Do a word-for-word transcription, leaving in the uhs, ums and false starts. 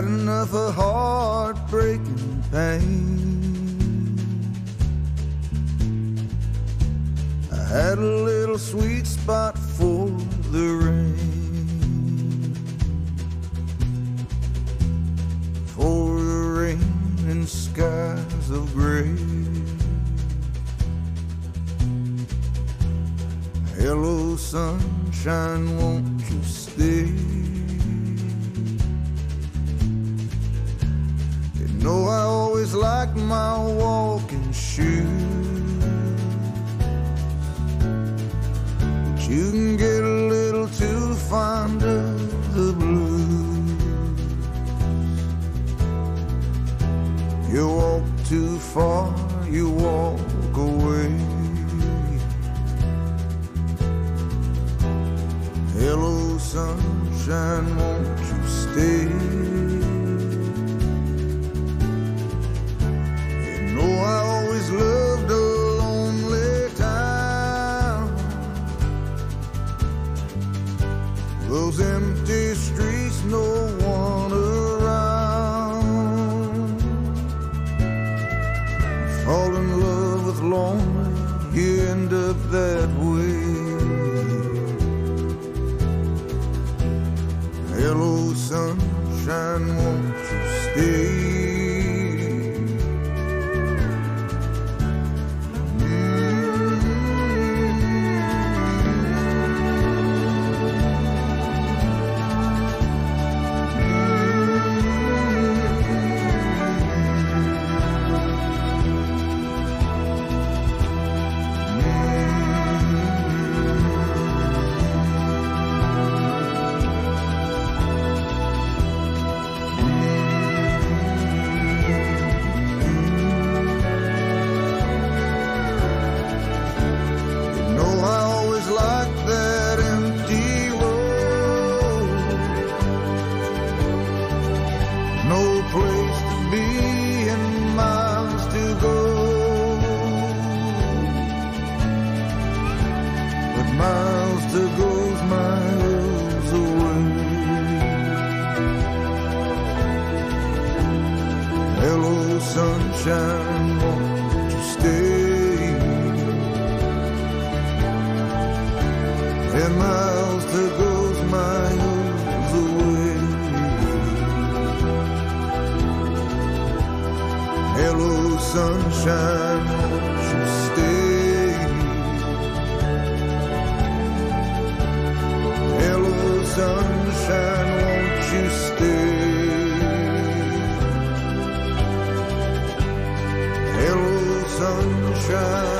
had enough of heartbreaking pain. I had a little sweet spot for the rain, for the rain and skies of gray. Hello sunshine, won't you stay? You know I always liked my walking shoes, but you can get a little too fond of the blues. You walk too far, you walk away. Hello sunshine, won't you stay? You know I always loved a lonely town, those empty streets, no one around. Fall in love with lonely, you end up that way. Hello sunshine, won't you stay? No place to be and miles to go, but miles to go's miles away. Hello sunshine, won't you stay? And miles to go's miles away. Hello sunshine, won't you stay? Hello sunshine, won't you stay? Hello sunshine.